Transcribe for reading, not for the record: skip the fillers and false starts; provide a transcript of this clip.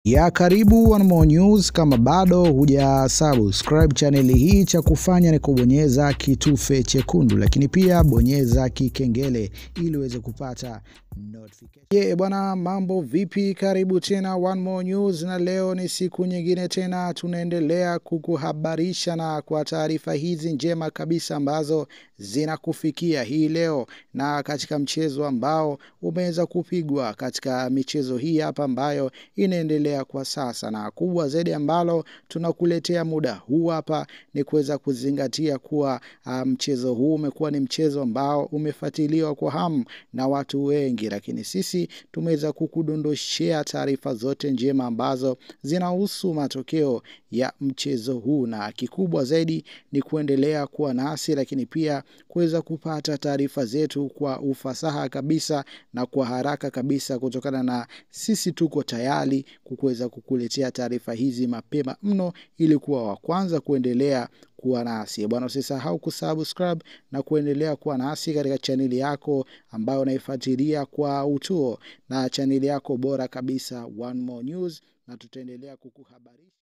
Ya karibu One More News. Kama bado huja subscribe channel hii, cha kufanya ni kubonyeza kitufe chekundu, lakini pia bonyeza kikengele ili uweze kupata notification. Bwana, mambo vipi? Karibu tena One More News, na leo ni siku nyingine tena tunaendelea kukuhabarisha na kwa taarifa hizi njema kabisa ambazo zinakufikia hii leo, na katika mchezo ambao umeweza kupigwa katika michezo hii hapa ambayo inaendelea kwa sasa, na kubwa zaidi ambalo tunakuletea muda huu hapa ni kuweza kuzingatia kuwa mchezo huu umekuwa ni mchezo ambao umefuatiliwa kwa hamu na watu wengi, lakini sisi tumeweza kukudondoshea taarifa zote njema ambazo zinahusu matokeo ya mchezo huu, na kikubwa zaidi ni kuendelea kuwa nasi, lakini pia kuweza kupata taarifa zetu kwa ufasaha kabisa na kwa haraka kabisa, kutokana na sisi tuko tayari kuweza kukuletea taarifa hizi mapema mno ili kuwa wa kwanza kuendelea kuwa nasi. Bwana, usisahau kusubscribe na kuendelea kuwa nasi katika chaneli yako ambayo unaifuatilia kwa utuo, na chaneli yako bora kabisa One More News, na tutaendelea kukuhabarisha.